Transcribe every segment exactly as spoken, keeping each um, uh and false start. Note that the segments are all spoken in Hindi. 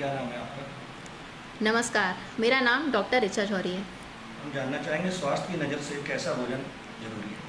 क्या नाम है आपका? नमस्कार, मेरा नाम डॉक्टर ऋचा जौहरी है। हम जानना चाहेंगे स्वास्थ्य की नज़र से कैसा भोजन जरूरी है?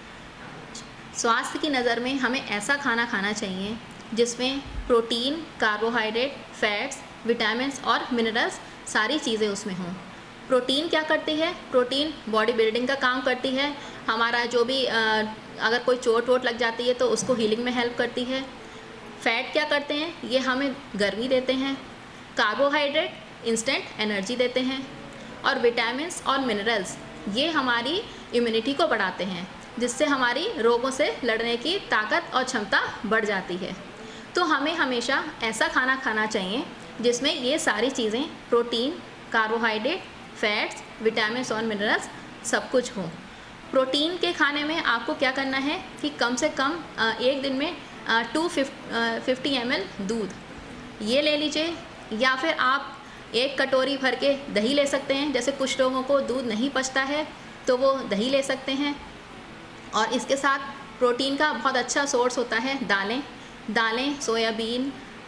स्वास्थ्य की नज़र में हमें ऐसा खाना खाना चाहिए जिसमें प्रोटीन, कार्बोहाइड्रेट, फैट्स, विटामिन्स और मिनरल्स सारी चीज़ें उसमें हों। प्रोटीन क्या करती है? प्रोटीन बॉडी बिल्डिंग का काम करती है। हमारा जो भी अ, अगर कोई चोट वोट लग जाती है तो उसको हीलिंग में हेल्प करती है। फैट क्या करते हैं? ये हमें गर्मी देते हैं। कार्बोहाइड्रेट इंस्टेंट एनर्जी देते हैं। और विटामिन्स और मिनरल्स ये हमारी इम्यूनिटी को बढ़ाते हैं, जिससे हमारी रोगों से लड़ने की ताकत और क्षमता बढ़ जाती है। तो हमें हमेशा ऐसा खाना खाना चाहिए जिसमें ये सारी चीज़ें प्रोटीन, कार्बोहाइड्रेट, फैट्स, विटामिन्स और मिनरल्स सब कुछ हो। प्रोटीन के खाने में आपको क्या करना है कि कम से कम एक दिन में टू फिफ्टी एम एल दूध ये ले लीजिए, या फिर आप एक कटोरी भर के दही ले सकते हैं। जैसे कुछ लोगों को दूध नहीं पचता है तो वो दही ले सकते हैं। और इसके साथ प्रोटीन का बहुत अच्छा सोर्स होता है दालें दालें सोयाबीन,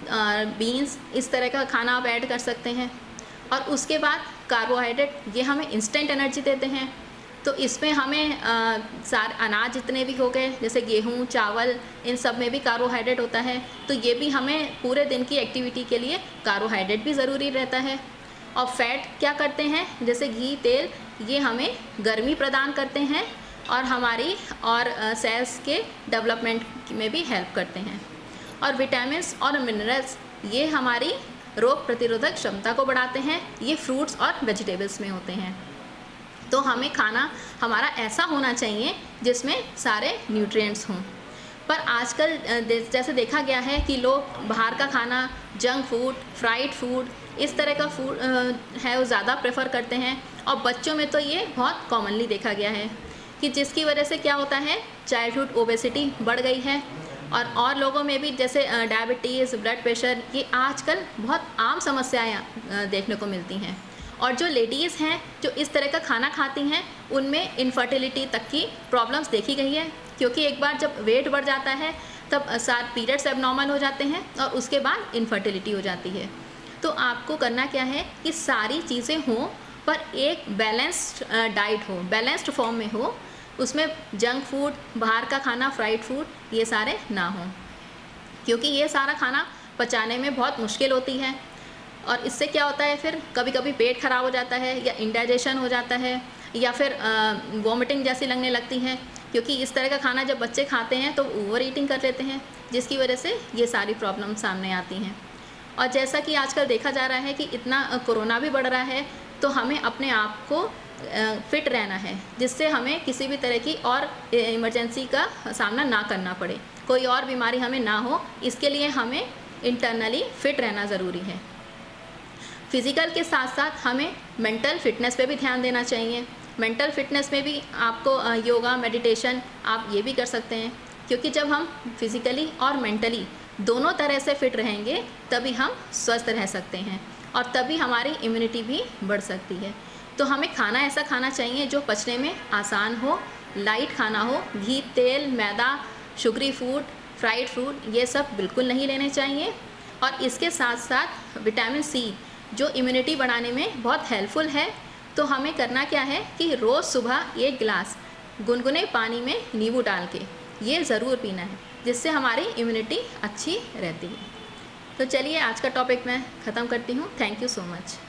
बीन्स, इस तरह का खाना आप ऐड कर सकते हैं। और उसके बाद कार्बोहाइड्रेट ये हमें इंस्टेंट एनर्जी देते हैं। तो इसमें हमें आ, सारे अनाज जितने भी हो गए, जैसे गेहूँ, चावल, इन सब में भी कार्बोहाइड्रेट होता है। तो ये भी हमें पूरे दिन की एक्टिविटी के लिए कार्बोहाइड्रेट भी ज़रूरी रहता है। और फैट क्या करते हैं? जैसे घी, तेल, ये हमें गर्मी प्रदान करते हैं और हमारी और सेल्स के डेवलपमेंट में भी हेल्प करते हैं। और विटामिन्स और मिनरल्स ये हमारी रोग प्रतिरोधक क्षमता को बढ़ाते हैं। ये फ्रूट्स और वेजिटेबल्स में होते हैं। तो हमें खाना हमारा ऐसा होना चाहिए जिसमें सारे न्यूट्रिएंट्स हों। पर आजकल जैसे देखा गया है कि लोग बाहर का खाना, जंक फूड, फ्राइड फूड, इस तरह का फूड है वो ज़्यादा प्रेफर करते हैं। और बच्चों में तो ये बहुत कॉमनली देखा गया है कि जिसकी वजह से क्या होता है, चाइल्डहुड ओबेसिटी बढ़ गई है। और और लोगों में भी जैसे डायबिटीज़, ब्लड प्रेशर, ये आजकल बहुत आम समस्याएं देखने को मिलती हैं। और जो लेडीज़ हैं जो इस तरह का खाना खाती हैं उनमें इनफर्टिलिटी तक की प्रॉब्लम्स देखी गई है, क्योंकि एक बार जब वेट बढ़ जाता है तब साथ पीरियड्स एबनॉर्मल हो जाते हैं और उसके बाद इनफर्टिलिटी हो जाती है। तो आपको करना क्या है कि सारी चीज़ें हों पर एक बैलेंस्ड डाइट हो, बैलेंस्ड फॉर्म में हो। उसमें जंक फूड, बाहर का खाना, फ्राइड फूड, ये सारे ना हों, क्योंकि ये सारा खाना पचाने में बहुत मुश्किल होती है। और इससे क्या होता है, फिर कभी कभी पेट ख़राब हो जाता है या इंडाइजेशन हो जाता है या फिर वॉमिटिंग जैसी लगने लगती है, क्योंकि इस तरह का खाना जब बच्चे खाते हैं तो ओवर ईटिंग कर लेते हैं, जिसकी वजह से ये सारी प्रॉब्लम सामने आती हैं। और जैसा कि आजकल देखा जा रहा है कि इतना कोरोना भी बढ़ रहा है, तो हमें अपने आप को फिट रहना है, जिससे हमें किसी भी तरह की और इमरजेंसी का सामना ना करना पड़े, कोई और बीमारी हमें ना हो। इसके लिए हमें इंटरनली फिट रहना ज़रूरी है। फिज़िकल के साथ साथ हमें मेंटल फिटनेस पे भी ध्यान देना चाहिए। मेंटल फिटनेस में भी आपको योगा, मेडिटेशन, आप ये भी कर सकते हैं, क्योंकि जब हम फिज़िकली और मेंटली दोनों तरह से फिट रहेंगे तभी हम स्वस्थ रह सकते हैं और तभी हमारी इम्यूनिटी भी बढ़ सकती है। तो हमें खाना ऐसा खाना चाहिए जो पचने में आसान हो, लाइट खाना हो। घी, तेल, मैदा, शुगरी फूड, फ्राइड फूड, ये सब बिल्कुल नहीं लेने चाहिए। और इसके साथ साथ विटामिन सी जो इम्यूनिटी बढ़ाने में बहुत हेल्पफुल है। तो हमें करना क्या है कि रोज़ सुबह एक गिलास गुनगुने पानी में नींबू डाल के ये ज़रूर पीना है, जिससे हमारी इम्यूनिटी अच्छी रहती है। तो चलिए आज का टॉपिक मैं ख़त्म करती हूँ। Thank you so much.